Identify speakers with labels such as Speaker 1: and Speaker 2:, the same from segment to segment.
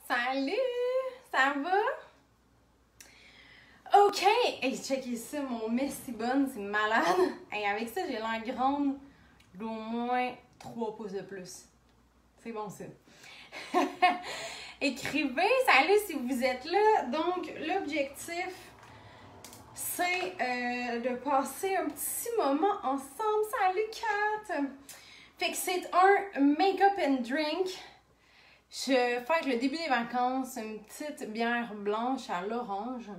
Speaker 1: Salut! Ça va? OK! Hey, checkez ça, mon Messy Bun, c'est malade! Hey, avec ça, j'ai l'air grande d'au moins 3 pouces de plus. C'est bon, ça. Écrivez, salut si vous êtes là. Donc, l'objectif, c'est de passer un petit moment ensemble. Salut, Kat! Fait que c'est un make-up and drink. Je fête le début des vacances, une petite bière blanche à l'orange.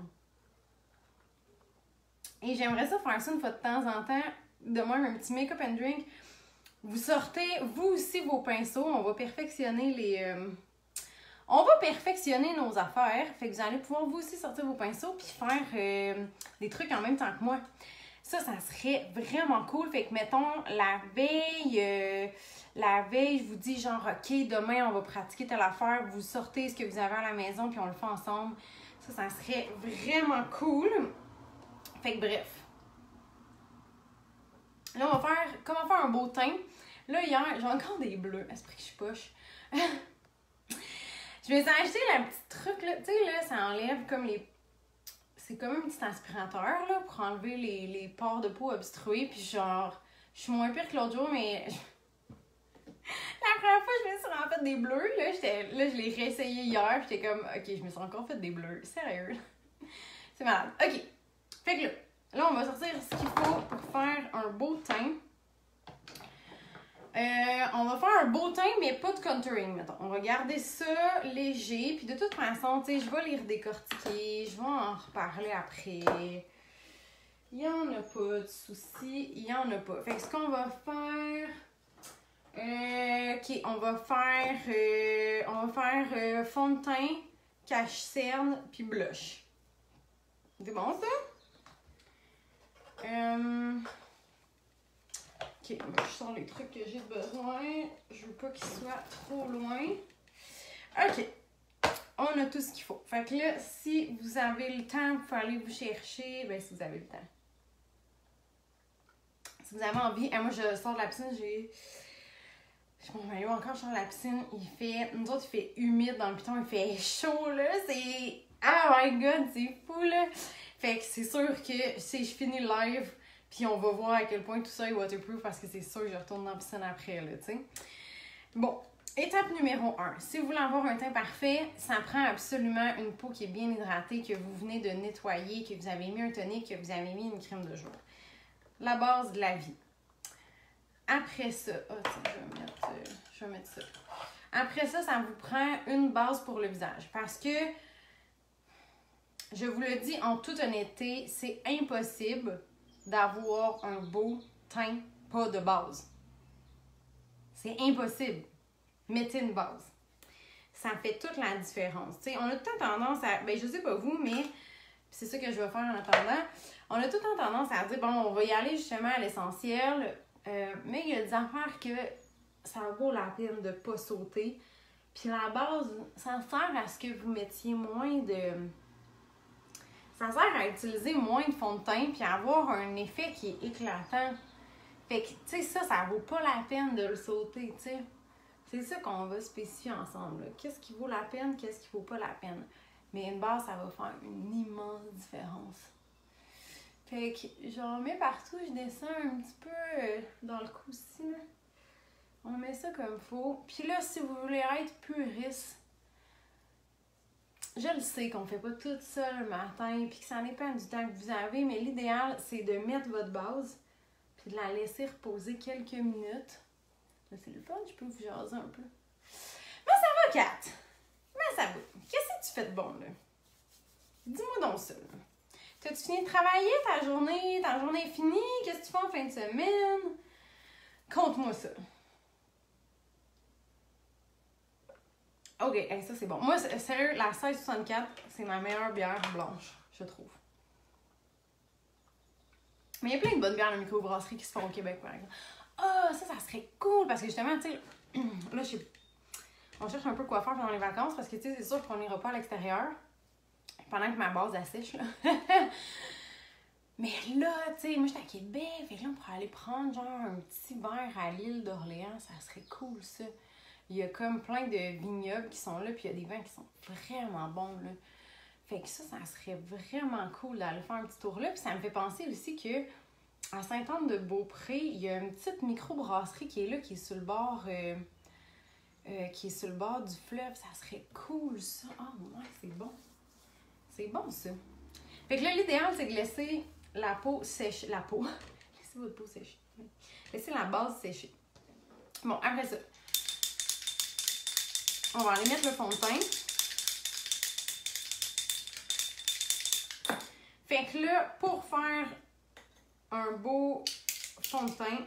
Speaker 1: Et j'aimerais ça faire ça une fois de temps en temps, de même un petit make-up and drink. Vous sortez, vous aussi, vos pinceaux. On va perfectionner nos affaires. Fait que vous allez pouvoir vous aussi sortir vos pinceaux puis faire des trucs en même temps que moi. Ça serait vraiment cool. Fait que mettons, la veille, je vous dis genre, OK, demain, on va pratiquer telle affaire. Vous sortez ce que vous avez à la maison puis on le fait ensemble. Ça serait vraiment cool. Fait que bref. Là, on va faire un beau teint. Là, hier, j'ai encore des bleus. Esprit que je suis poche. Je me suis acheté la petite truc, là. Tu sais, là, ça enlève comme les... C'est comme un petit aspirateur, là, pour enlever les pores de peau obstrués. Puis genre, je suis moins pire que l'autre jour, mais... La première fois, je me suis en fait des bleus. Là, je l'ai réessayé hier. J'étais comme, OK, je me suis encore fait des bleus. Sérieux. C'est malade. OK. Fait que là, on va sortir ce qu'il faut pour faire un beau teint. On va faire un beau teint, mais pas de contouring, mettons. On va garder ça léger. Puis de toute façon, tu sais, je vais les redécortiquer. Je vais en reparler après. Il n'y en a pas de soucis. Il n'y en a pas. Fait que ce qu'on va faire... OK, on va faire fond de teint, cache-cerne, puis blush. C'est bon, ça? OK, moi, je sors les trucs que j'ai besoin. Je veux pas qu'ils soient trop loin. OK, on a tout ce qu'il faut. Fait que là, si vous avez le temps, vous pouvez aller vous chercher. Ben, si vous avez le temps. Si vous avez envie. Moi, je sors de la piscine, j'ai mon maillot encore, je sors de la piscine. Nous autres, il fait humide dans le piton, il fait chaud, là. C'est... Oh my God, c'est fou, là. Fait que c'est sûr que si je finis le live, puis on va voir à quel point tout ça est waterproof parce que c'est sûr que je retourne dans la piscine après, là, tu sais. Bon, étape numéro 1. Si vous voulez avoir un teint parfait, ça prend absolument une peau qui est bien hydratée, que vous venez de nettoyer, que vous avez mis un tonique, que vous avez mis une crème de jour. La base de la vie. Après ça, je vais mettre ça. Après ça, ça vous prend une base pour le visage parce que je vous le dis en toute honnêteté, c'est impossible d'avoir un beau teint pas de base. C'est impossible. Mettez une base. Ça fait toute la différence. T'sais, on a tout le temps tendance à... Ben, je sais pas vous, mais c'est ça que je vais faire en attendant. On a tout le temps tendance à dire, bon, on va y aller justement à l'essentiel, mais il y a des affaires que ça vaut la peine de pas sauter. Puis la base, ça sert à ce que vous mettiez moins de... Ça sert à utiliser moins de fond de teint puis à avoir un effet qui est éclatant. Fait que, tu sais, ça vaut pas la peine de le sauter, tu sais. C'est ça qu'on va spécifier ensemble, là. Qu'est-ce qui vaut la peine, qu'est-ce qui vaut pas la peine. Mais une base, ça va faire une immense différence. Fait que, j'en mets partout, je descends un petit peu dans le cou ici, là. On met ça comme il faut. Puis là, si vous voulez être puriste, je le sais qu'on fait pas tout ça le matin puis que ça dépend du temps que vous avez, mais l'idéal, c'est de mettre votre base puis de la laisser reposer quelques minutes. Là, c'est le fun, je peux vous jaser un peu. Mais ça va, Kat! Mais ça va. Qu'est-ce que tu fais de bon, là? Dis-moi donc ça, là. T'as-tu fini de travailler ta journée? Ta journée est finie? Qu'est-ce que tu fais en fin de semaine? Conte-moi ça. OK, hey, ça c'est bon. Moi, sérieux, la 1664, c'est ma meilleure bière blanche, je trouve. Mais il y a plein de bonnes bières de microbrasserie qui se font au Québec, par exemple. Ah, ça serait cool parce que justement, tu sais, là, on cherche un peu quoi faire pendant les vacances parce que, tu sais, c'est sûr qu'on n'ira pas à l'extérieur pendant que ma base assèche, là. Mais là, tu sais, moi, j'étais à Québec, fait que là, on pourrait aller prendre, genre, un petit verre à l'île d'Orléans, ça serait cool, ça. il y a comme plein de vignobles qui sont là, puis il y a des vins qui sont vraiment bons, là. Fait que ça serait vraiment cool d'aller faire un petit tour là. Puis ça me fait penser aussi que à Sainte-Anne-de-Beaupré, il y a une petite microbrasserie qui est là, qui est sur le bord, du fleuve. Ça serait cool, ça. Ah, ouais, c'est bon. C'est bon, ça. Fait que là, l'idéal, c'est de laisser la peau sécher. La peau. Laissez votre peau sécher. Laissez la base sécher. Bon, après ça, on va aller mettre le fond de teint. Fait que là, pour faire un beau fond de teint,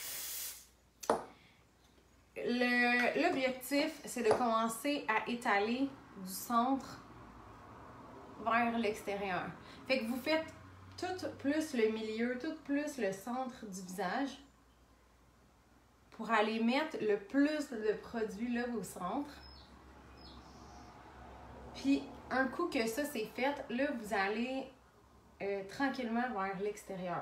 Speaker 1: l'objectif, c'est de commencer à étaler du centre vers l'extérieur. Fait que vous faites tout plus le milieu, tout plus le centre du visage pour aller mettre le plus de produit là au centre. Puis, un coup que ça c'est fait, là, vous allez tranquillement vers l'extérieur.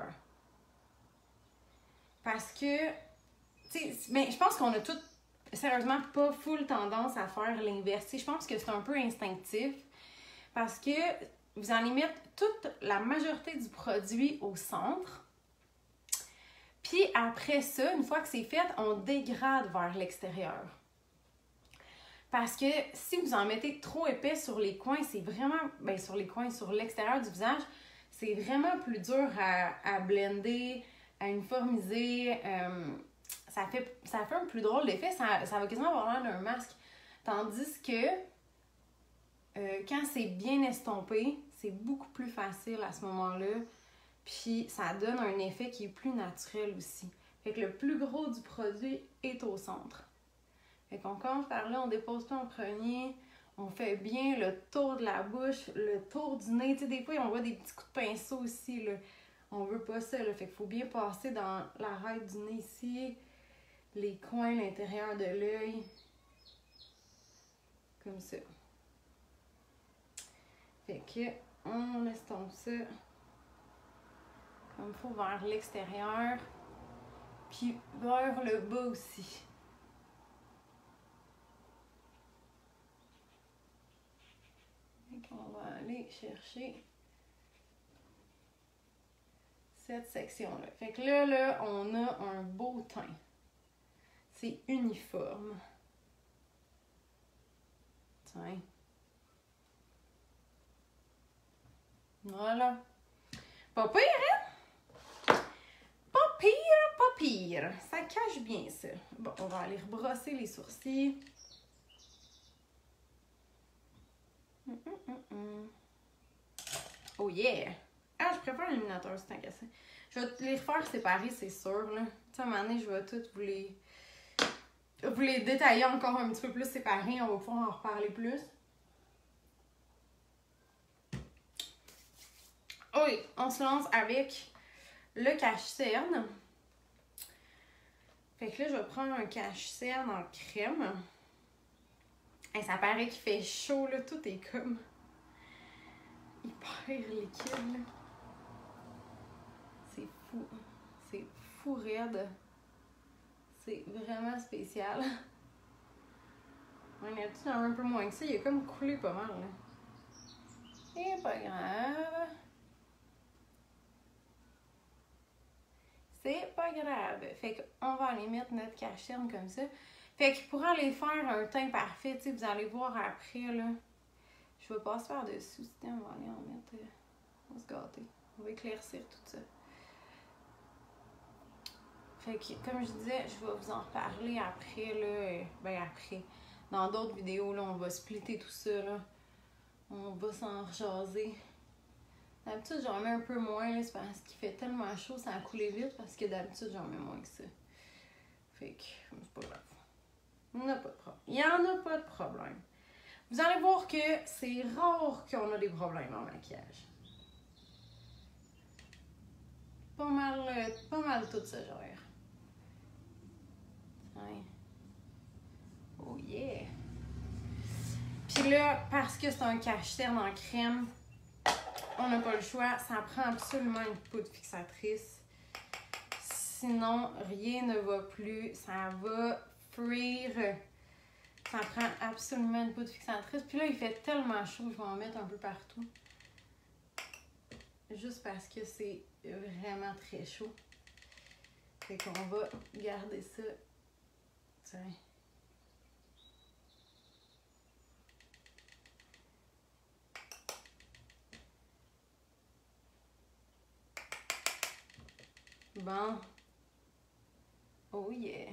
Speaker 1: Parce que, tu sais, mais je pense qu'on a tous, sérieusement, pas full tendance à faire l'inverse. Je pense que c'est un peu instinctif. Parce que vous allez mettre toute la majorité du produit au centre. Puis après ça, une fois que c'est fait, on dégrade vers l'extérieur. Parce que si vous en mettez trop épais sur les coins, c'est vraiment, sur l'extérieur du visage, c'est vraiment plus dur à blender, à uniformiser. Ça fait un plus drôle d'effet. Ça va quasiment avoir l'air d'un masque. Tandis que quand c'est bien estompé, c'est beaucoup plus facile à ce moment-là. Puis ça donne un effet qui est plus naturel aussi. Fait que le plus gros du produit est au centre. Fait qu'on commence par là, on dépose tout en premier. On fait bien le tour de la bouche, le tour du nez. Tu sais, des fois, on voit des petits coups de pinceau aussi, là. On veut pas ça, là. Fait qu'il faut bien passer dans l'arête du nez ici, les coins, l'intérieur de l'œil. Comme ça. Fait que, on estompe ça comme il faut vers l'extérieur. Puis vers le bas aussi. On va aller chercher cette section-là. Fait que là, on a un beau teint. C'est uniforme. Tiens. Voilà. Pas pire, hein? Pas pire, pas pire. Ça cache bien ça. Bon, on va aller rebrosser les sourcils. Oh yeah! Ah, je préfère l'illuminateur, c'est tant qu'à ça. Je vais les refaire séparés, c'est sûr, là. Tu sais, à un moment donné, je vais toutes vous les détailler encore un petit peu plus séparés. On va pouvoir en reparler plus. Oui, on se lance avec le cache-cerne. Fait que là, je vais prendre un cache-cerne en crème. Et ça paraît qu'il fait chaud, là. Tout est comme hyper liquide, là. C'est fou. C'est fou raide. C'est vraiment spécial. On a un peu moins que ça. Il a comme coulé pas mal, là. C'est pas grave. C'est pas grave. Fait qu'on va aller mettre notre cache-cerne comme ça. Fait que pour aller faire un teint parfait, tu sais, vous allez voir après, là. Je vais passer par-dessus. On va aller en mettre. On va se gâter. On va éclaircir tout ça. Fait que, comme je disais, je vais vous en reparler après, là. Ben, après. Dans d'autres vidéos, là, on va splitter tout ça, là. On va s'en rejaser. D'habitude, j'en mets un peu moins, là. C'est parce qu'il fait tellement chaud, ça a coulé vite. Parce que d'habitude, j'en mets moins que ça. Fait que, c'est pas grave. Il n'y en a pas de problème. Il n'y en a pas de problème. Vous allez voir que c'est rare qu'on a des problèmes en maquillage. Pas mal tout ce genre. Ouais. Oh yeah! Puis là, parce que c'est un cache-cerne en crème, on n'a pas le choix. Ça prend absolument une poudre fixatrice. Sinon, rien ne va plus. Ça va frire Ça prend absolument une poudre fixatrice. Puis là, il fait tellement chaud, je vais en mettre un peu partout. Juste parce que c'est vraiment très chaud. Fait qu'on va garder ça. Tiens. Bon. Oh yeah.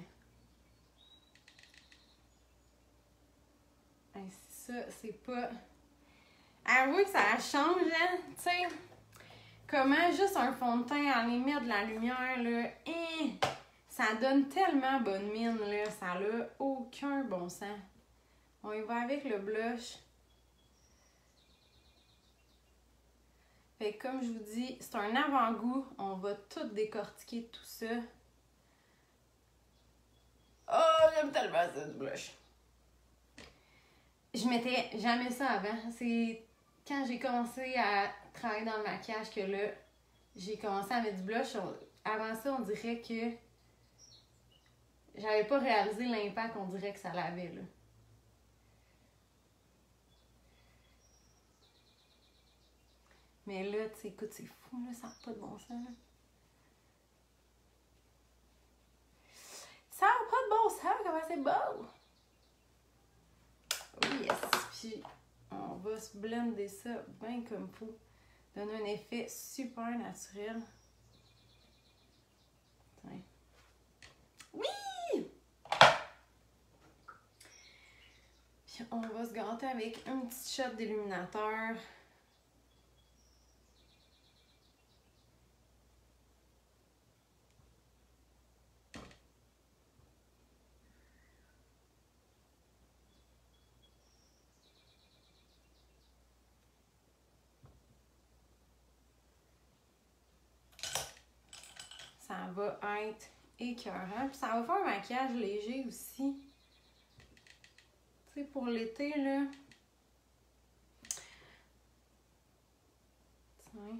Speaker 1: Hey, ça, c'est pas... Avouez que ça change, hein? Tu sais, comment juste un fond de teint en limite de la lumière, là, hein? Ça donne tellement bonne mine, là. Ça n'a aucun bon sens. On y va avec le blush. Fait que comme je vous dis, c'est un avant-goût. On va tout décortiquer tout ça. Oh, j'aime tellement ça du blush. Je mettais jamais ça avant. C'est quand j'ai commencé à travailler dans le maquillage que là, j'ai commencé à mettre du blush. Avant ça, on dirait que j'avais pas réalisé l'impact qu'on dirait que ça l'avait, là. Mais là, tu sais, écoute, c'est fou, là, ça n'a pas de bon sens, là. Ça n'a pas de bon sens, comment c'est beau! Oh yes! Puis, on va se blender ça bien comme il faut. Donner un effet super naturel. Tiens. Oui! Puis, on va se gâter avec un petit shot d'illuminateur. Ça va être écœurant. Puis ça va faire un maquillage léger aussi. Tu sais, pour l'été, là. Tiens.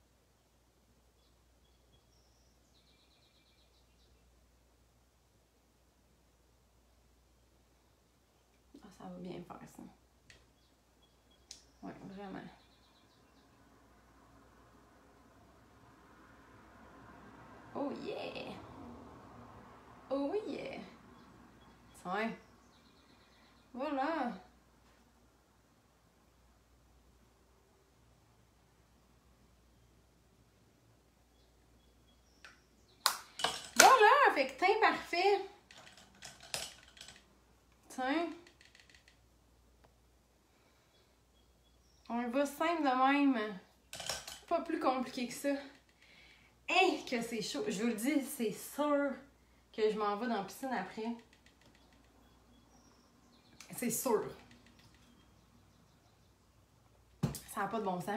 Speaker 1: Ah, ça va bien faire ça. Ouais, vraiment. Oh yeah! Oh yeah! Tiens. Voilà. Voilà! Fait que teint parfait. Tiens. On le va simple de même. Pas plus compliqué que ça. Hey, que c'est chaud. Je vous le dis, c'est sûr que je m'en vais dans la piscine après. C'est sûr. Ça n'a pas de bon sens.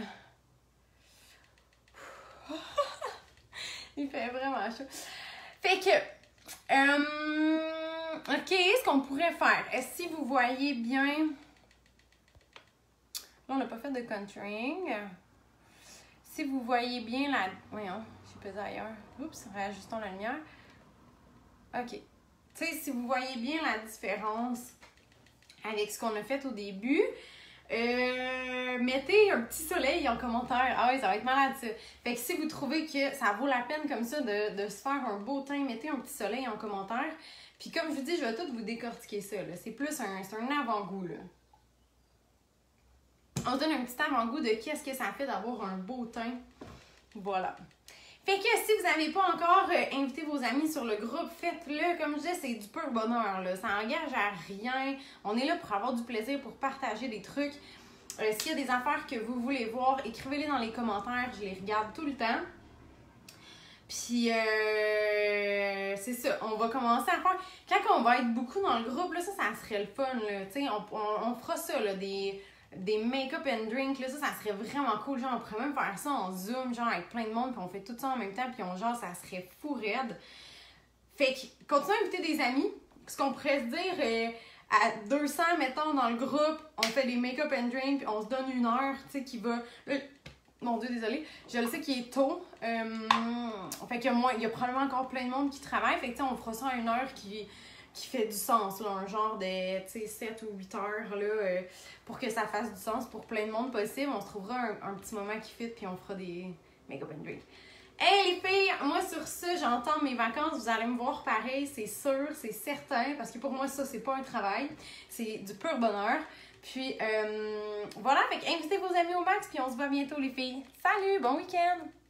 Speaker 1: Il fait vraiment chaud. Fait que, ok, ce qu'on pourrait faire, si vous voyez bien, là on n'a pas fait de contouring. Si vous voyez bien la, voyons, j'ai pesé ailleurs. Oups, réajustons la lumière. Ok, tu sais, si vous voyez bien la différence avec ce qu'on a fait au début, mettez un petit soleil en commentaire. Ah oui, ça va être malade ça. Fait que si vous trouvez que ça vaut la peine comme ça de se faire un beau teint, mettez un petit soleil en commentaire. Puis comme je vous dis, je vais tout vous décortiquer ça. C'est plus un avant-goût. On se donne un petit avant-goût de qu'est-ce que ça fait d'avoir un beau teint. Voilà. Fait que si vous n'avez pas encore invité vos amis sur le groupe, faites-le. Comme je disais, c'est du pur bonheur. Là. Ça n'engage à rien. On est là pour avoir du plaisir, pour partager des trucs. S'il y a des affaires que vous voulez voir, écrivez-les dans les commentaires. Je les regarde tout le temps. Puis, c'est ça. On va commencer à faire... Quand on va être beaucoup dans le groupe, là, ça serait le fun. Là. On fera ça, là, des make-up and drink, là, ça serait vraiment cool. Genre, on pourrait même faire ça en Zoom, genre avec plein de monde, puis on fait tout ça en même temps, puis ça serait fou raide. Fait que, continuez à inviter des amis. Ce qu'on pourrait se dire, à 200, mettons, dans le groupe, on fait des make-up and drink, puis on se donne une heure, tu sais, qui va... Mon Dieu, désolée. Je le sais qu'il est tôt. Fait que moi, il y a probablement encore plein de monde qui travaille. Fait que, tu sais, on fera ça à une heure qui qui fait du sens, là, un genre de 7 ou 8 heures là, pour que ça fasse du sens pour plein de monde possible. On se trouvera un petit moment qui fit, puis on fera des make-up and drink. Hey les filles, moi sur ça, j'entends mes vacances, vous allez me voir pareil, c'est sûr, c'est certain, parce que pour moi ça, c'est pas un travail, c'est du pur bonheur. Puis voilà, fait invitez vos amis au max, puis on se voit bientôt les filles. Salut, bon week-end!